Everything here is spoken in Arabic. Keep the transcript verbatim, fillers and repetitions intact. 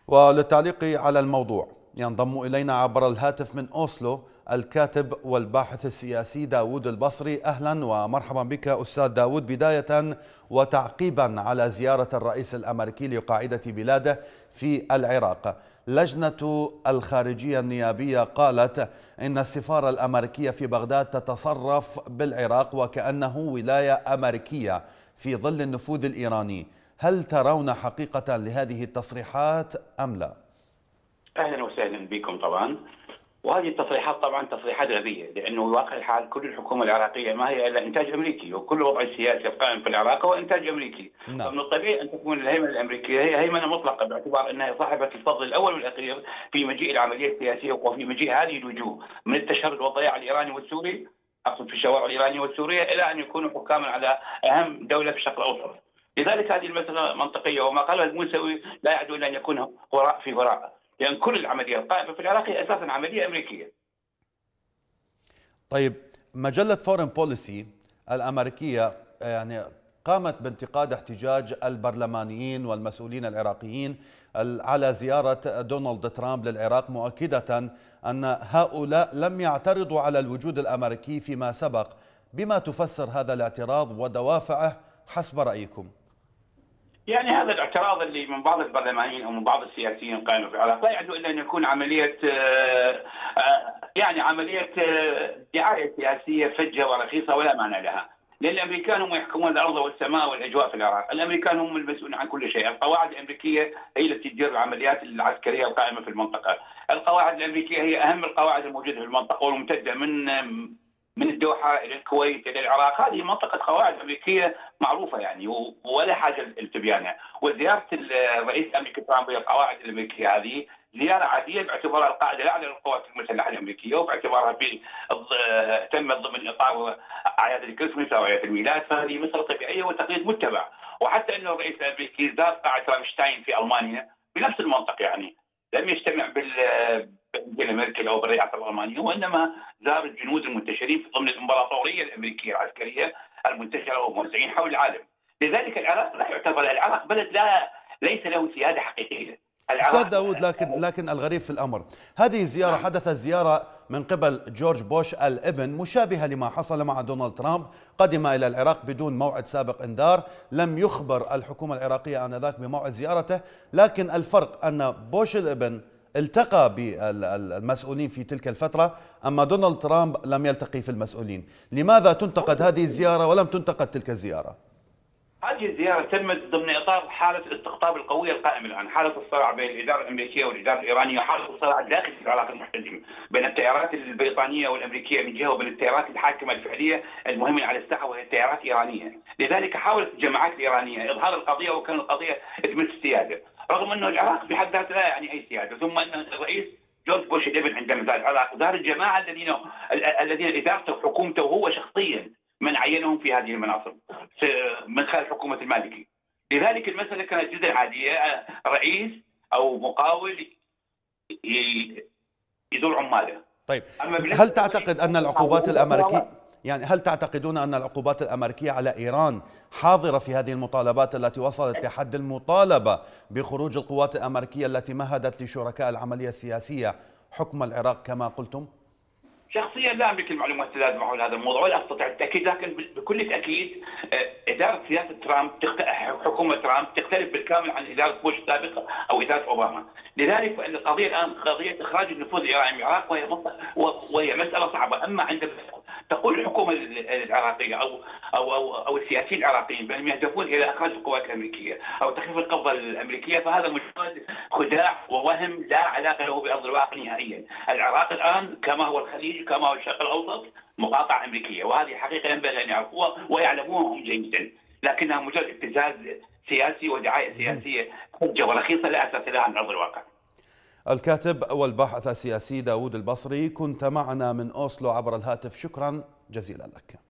وللتعليق على الموضوع ينضم إلينا عبر الهاتف من أوسلو الكاتب والباحث السياسي داود البصري. أهلا ومرحبا بك أستاذ داود. بداية وتعقيبا على زيارة الرئيس الأمريكي لقاعدة بلاده في العراق، لجنة الخارجية النيابية قالت إن السفارة الأمريكية في بغداد تتصرف بالعراق وكأنه ولاية أمريكية في ظل النفوذ الإيراني. هل ترون حقيقة لهذه التصريحات أم لا؟ اهلا وسهلا بكم. طبعا وهذه التصريحات طبعا تصريحات غبيه، لانه واقع الحال كل الحكومه العراقيه ما هي الا انتاج امريكي، وكل الوضع السياسي القائم في العراق هو انتاج امريكي. نعم. فمن الطبيعي ان تكون الهيمنه الامريكيه هي هيمنه مطلقه، باعتبار انها صاحبه الفضل الاول والاخير في مجيء العمليه السياسيه وفي مجيء هذه الوجوه من التشرد والضياع الايراني والسوري، اقصد في الشوارع الايرانيه والسوريه، الى ان يكونوا حكاما على اهم دوله في الشرق الاوسط. لذلك هذه المساله منطقيه، وما قاله الموسوي لا يعدو الى ان يكون هراء في هراء، لأن كل العملية القائمة في العراق هي أساسا عملية أمريكية. طيب، مجلة فورين بوليسي الأمريكية يعني قامت بانتقاد احتجاج البرلمانيين والمسؤولين العراقيين على زيارة دونالد ترامب للعراق، مؤكدة أن هؤلاء لم يعترضوا على الوجود الأمريكي فيما سبق. بما تفسر هذا الاعتراض ودوافعه حسب رأيكم؟ يعني هذا الاعتراض اللي من بعض البرلمانيين او من بعض السياسيين القائمين في العراق لا يعدو الا ان يكون عمليه يعني عمليه دعايه سياسيه فجه ورخيصه ولا معنى لها، لان الامريكان هم يحكمون الارض والسماء والاجواء في العراق، الامريكان هم المسؤولين عن كل شيء، القواعد الامريكيه هي التي تدير العمليات العسكريه القائمه في المنطقه، القواعد الامريكيه هي اهم القواعد الموجوده في المنطقه والممتده من من الدوحه الى الكويت الى العراق. هذه منطقه قواعد امريكيه معروفه يعني ولا حاجه لتبيانها. وزياره الرئيس الامريكي ترامب للقواعد الامريكيه هذه زياره عاديه باعتبارها القاعده الاعلى للقوات المسلحه الامريكيه، وباعتبارها في تمت ضمن اطار اعياد الكريسماس او اعياد الميلاد، فهذه مساله طبيعيه وتقليد متبع. وحتى انه الرئيس الامريكي زار قاعه رامشتاين في المانيا بنفس المنطق، يعني لم يجتمع بال بانجيلا ميركل او بالرئاسه الالمانيه، وانما زار الجنود المنتشرين في ضمن الامبراطوريه الامريكيه العسكريه المنتشره وموزعين حول العالم. لذلك العراق لا يعتبر، العراق بلد لا ليس له سياده حقيقيه. أستاذ داود، لكن لكن الغريب في الأمر هذه الزيارة حدثت زيارة من قبل جورج بوش الابن مشابهة لما حصل مع دونالد ترامب، قدم إلى العراق بدون موعد سابق إنذار، لم يخبر الحكومة العراقية آنذاك بموعد زيارته، لكن الفرق أن بوش الابن التقى بالمسؤولين في تلك الفترة، أما دونالد ترامب لم يلتقي في المسؤولين. لماذا تنتقد هذه الزيارة ولم تنتقد تلك الزيارة؟ هذه الزيارة تمت ضمن إطار حالة الاستقطاب القوية القائمة الآن، حالة الصراع بين الإدارة الأمريكية والإدارة الإيرانية، وحالة الصراع الداخلي في العراق المحتدم بين التيارات البريطانية والأمريكية من جهة، وبين التيارات الحاكمة الفعلية المهيمنة على الساحة وهي التيارات الإيرانية. لذلك حاولت الجماعات الإيرانية إظهار القضية وكان القضية تمس السيادة، رغم أنه العراق بحد ذاته لا يعني أي سيادة. ثم أن الرئيس جورج بوش الابن عندما زار العراق زار الجماعة الذين الذين إدارته وحكومته وهو شخصيا من عينهم في هذه المناصب من خلال حكومة المالكي. لذلك المسألة كانت جدا عادية، رئيس أو مقاول يزور عماله. طيب، هل تعتقد أن العقوبات الأمريكية يعني هل تعتقدون أن العقوبات الأمريكية على إيران حاضرة في هذه المطالبات التي وصلت لحد المطالبة بخروج القوات الأمريكية التي مهدت لشركاء العملية السياسية حكم العراق كما قلتم؟ شخصيا لا املك المعلومات اللازمه حول هذا الموضوع ولا استطيع التاكيد، لكن بكل تاكيد اداره سياسه ترامب حكومه ترامب تختلف بالكامل عن اداره بوش السابقه او اداره اوباما. لذلك فان القضيه الان قضيه اخراج النفوذ الايراني من العراق وهي وهي مساله صعبه. اما عندما تقول الحكومه العراقيه او او او, أو السياسيين العراقيين بانهم يهدفون الى اخراج القوات الامريكيه او تخفيف القبضه الامريكيه، فهذا مجرد خداع ووهم لا علاقه له بارض الواقع نهائيا. العراق الان كما هو الخليج كما هو الشرق الاوسط مقاطعه امريكيه، وهذه حقيقه ينبغي ان يعرفوها ويعلموها هم جيدا، لكنها مجرد ابتزاز سياسي ودعايه سياسيه حجه ورخيصه لا اساس لها من ارض الواقع. الكاتب والباحث السياسي داود البصري كنت معنا من أوسلو عبر الهاتف، شكرا جزيلا لك.